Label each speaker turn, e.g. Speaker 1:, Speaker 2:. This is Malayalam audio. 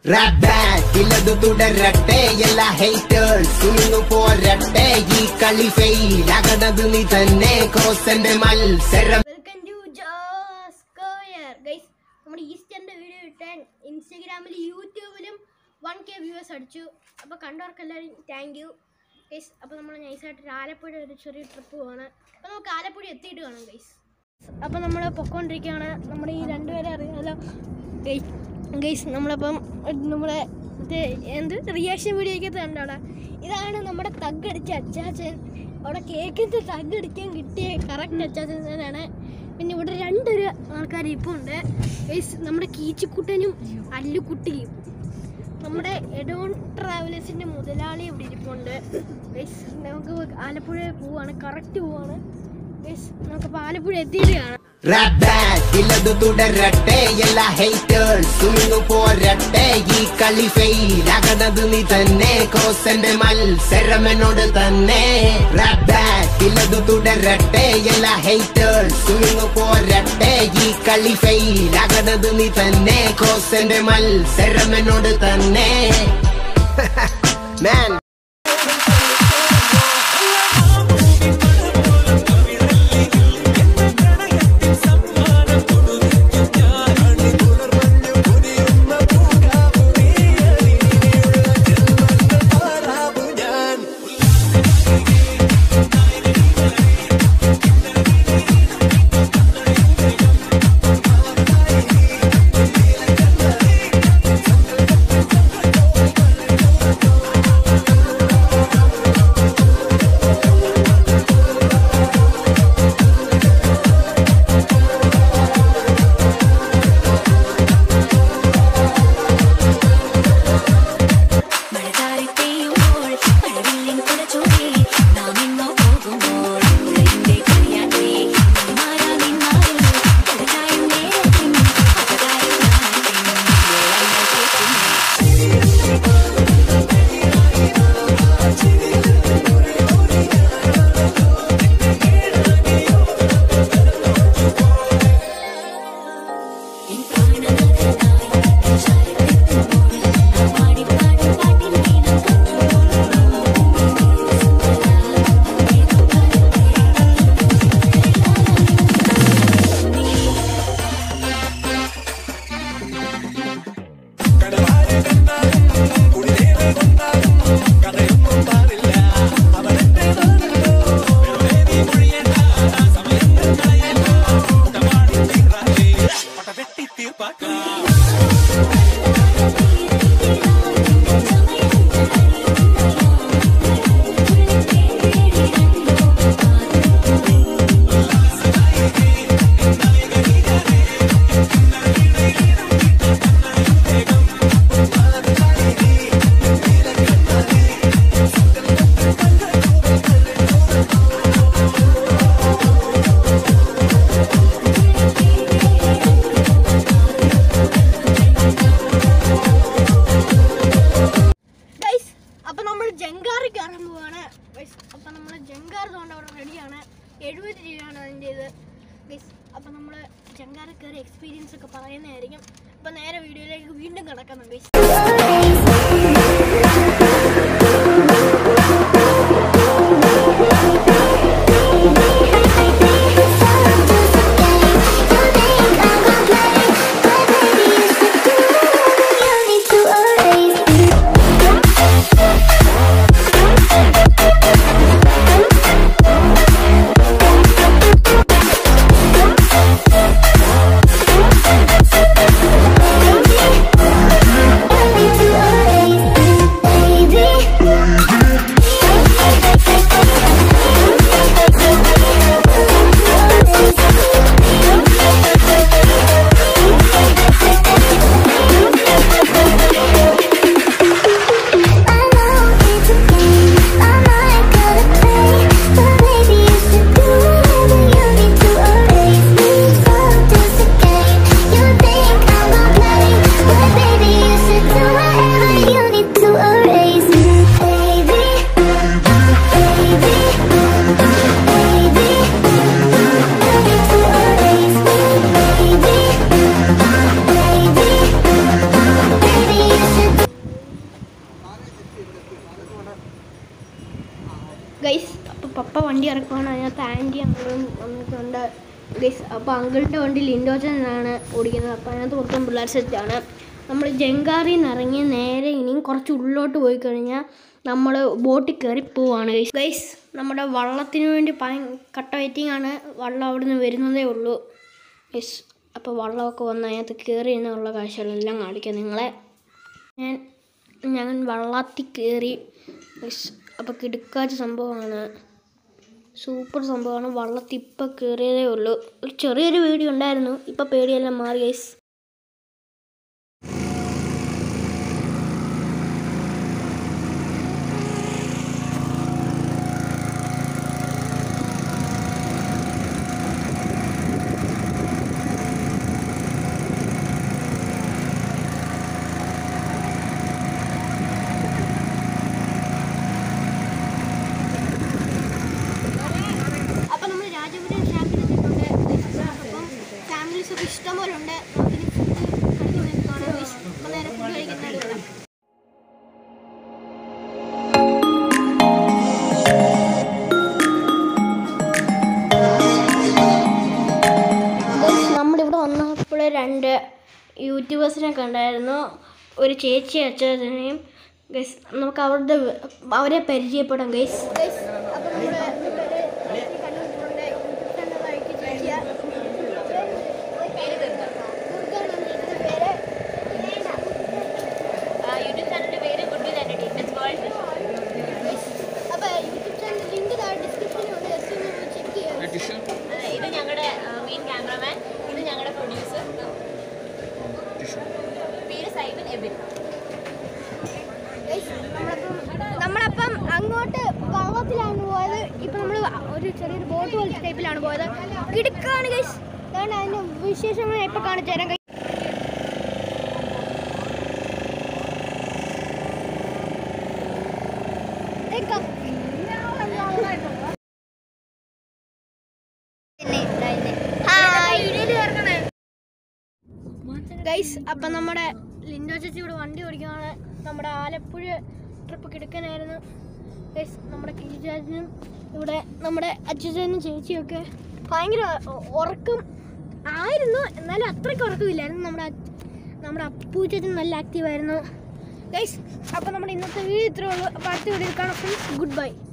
Speaker 1: Rap band, illadu tudaratte, ella haters, sunu poratte, ee kali fail, aganadu ni thanne, kosende malsaram.
Speaker 2: Welcome to Joss Square, guys. നമ്മുടെ ഈസ്റ്ററിന്റെ വീഡിയോ ഇട്ടാൻ ഇൻസ്റ്റാഗ്രാമിലും യൂട്യൂബിലും 1K വ്യൂവേഴ്സ് അടിച്ചു. അപ്പോൾ കണ്ടവർക്കെല്ലാവരും താങ്ക് യു ഗൈസ്. അപ്പോൾ നമ്മൾ നൈസായിട്ട് ആലപ്പുഴ ഒരു ചെറിയ ട്രിപ്പ് പോവാണ്. അപ്പോൾ നമുക്ക് ആലപ്പുഴ എത്തിയിട്ട് കാണാം ഗൈസ്. അപ്പോൾ നമ്മൾ പൊക്കോണ്ടിരിക്കുകയാണ്. നമ്മുടെ ഈ രണ്ടുപേരെ അറിയാമല്ലോ ഗൈസ്. നമ്മളപ്പം നമ്മുടെ എന്ത് റിയാക്ഷൻ വീഡിയോയ്ക്കകത്ത് കണ്ടാടാ, ഇതാണ് നമ്മുടെ തഗ്ഗടിച്ച അച്ചാച്ചൻ. അവിടെ കേക്കിൻ്റെ തഗ്ഗടിക്കാൻ കിട്ടിയ കറക്റ്റ് അച്ചാച്ചനാണ്. പിന്നെ ഇവിടെ രണ്ടൊരു ആൾക്കാർ ഇപ്പോൾ ഉണ്ട് ഗൈസ്. നമ്മുടെ കീച്ചിക്കുട്ടനും അല്ലുക്കുട്ടിയും നമ്മുടെ എഡോൺ ട്രാവലേഴ്സിൻ്റെ മുതലാളി ഇവിടെ ഇരിപ്പുണ്ട് ഗൈസ്. നമുക്ക് ആലപ്പുഴ പോവാണ്, കറക്റ്റ് പോവാണ് ഗൈസ്. നമുക്കപ്പോൾ ആലപ്പുഴ എത്തിയിട്ട് കാണാം.
Speaker 1: Rap band, illadu tudaratte, ella haters, sunu poratte, ee kali fail, aganadu ni thanne, kosende malsaram enodu thanne. Rap band, illadu tudaratte, ella haters, sunu poratte, ee kali fail, aganadu ni thanne, kosende malsaram enodu thanne. Man.
Speaker 2: അപ്പം നമ്മൾ ജങ്കാർ കൊണ്ട് അവിടെ റെഡിയാണ്. 70 രൂപയാണ് അതിൻ്റെ ഇത് ഗൈസ്. അപ്പം നമ്മൾ ജങ്കാർ കയറി എക്സ്പീരിയൻസ് ഒക്കെ പറയുന്നതായിരിക്കും. അപ്പം നേരെ വീഡിയോയിലേക്ക് വീണ്ടും കിടക്കണം ഗൈസ്. വണ്ടി ഇറക്കുവാണ്. അതിനകത്ത് ആൻറ്റി അങ്കിളും വന്നിട്ടുണ്ട് ഗൈസ്. അപ്പോൾ അങ്കിളിൻ്റെ വണ്ടി ലിൻഡോച്ചനാണ് ഓടിക്കുന്നത്. അപ്പോൾ അതിനകത്ത് മൊത്തം പിള്ളേർ സെറ്റാണ്. നമ്മൾ ജങ്കാറിൽ നിന്ന് ഇറങ്ങി നേരെ ഇനിയും കുറച്ച് ഉള്ളിലോട്ട് പോയി കഴിഞ്ഞാൽ നമ്മൾ ബോട്ടിൽ കയറി പോവാണ് ഗൈസ്. നമ്മുടെ വള്ളത്തിന് വേണ്ടി കട്ട വെയിറ്റിംഗ് ആണ്. വള്ളം അവിടെ നിന്ന് വരുന്നതേ ഉള്ളൂ ഗൈസ്. അപ്പോൾ വള്ളമൊക്കെ വന്ന് അതിനകത്ത് കയറി എന്നുള്ള കാഴ്ചകളെല്ലാം കാണിക്കാം നിങ്ങളെ. ഞാൻ വള്ളത്തിൽ കയറി ഗൈസ്. അപ്പോൾ കിടുക്കാച്ച സംഭവമാണ്, സൂപ്പർ സംഭവമാണ്. വള്ളത്തിൽ ഇപ്പം കയറിയതേ ഉള്ളൂ. ഒരു ചെറിയൊരു വീഡിയോ ഉണ്ടായിരുന്നു, ഇപ്പം പേടിയെല്ലാം മാറി ഗൈസ്. ഇഷ്ടംപോലെ ഉണ്ട്. നമ്മളിവിടെ വന്നപ്പോൾ 2 യൂട്യൂബേഴ്സിനെ കണ്ടായിരുന്നു, ഒരു ചേച്ചി അച്ഛനെയും ഗൈസ്. നമുക്ക് അവരെ പരിചയപ്പെടാം ഗൈസ്. അപ്പം
Speaker 3: ഇത് ഞങ്ങളുടെ മെയിൻ ക്യാമറമാൻ, ഇത് ഞങ്ങളുടെ പ്രൊഡ്യൂസർ, പേര് സൈബൻ എബിൻ.
Speaker 2: നമ്മളപ്പം അങ്ങോട്ട് വള്ളത്തിലാണ് പോയത്. ഇപ്പം നമ്മൾ ഒരു ചെറിയൊരു ബോട്ട് പോലത്തെ ടൈപ്പിലാണ് പോയത്. കിടക്കാണ് ഗൈസ്. അതുകൊണ്ട് അതിൻ്റെ വിശേഷങ്ങൾ ഇപ്പം കാണിച്ചു തരാം. ഗൈസ് അപ്പം നമ്മുടെ ലിൻഡോ ചേച്ചി ഇവിടെ വണ്ടി ഓടിക്കുകയാണ്. നമ്മുടെ ആലപ്പുഴ ട്രിപ്പ് കിടക്കാനായിരുന്നു ഗൈസ്. നമ്മുടെ കിരിചാച്ചനും ഇവിടെ നമ്മുടെ അച്ഛനും ചേച്ചിയൊക്കെ ഭയങ്കര ഉറക്കം ആയിരുന്നു, എന്നാലും അത്രയ്ക്ക് ഉറക്കമില്ലായിരുന്നു. നമ്മുടെ അപ്പു ചേച്ചൻ നല്ല ആക്റ്റീവായിരുന്നു ഗൈസ്. അപ്പം നമ്മുടെ ഇന്നത്തെ വീഡിയോ ഇത്രേ ഉള്ളൂ. അപ്പോൾ അടുത്ത വീഡിയോ കാണാം. Good by.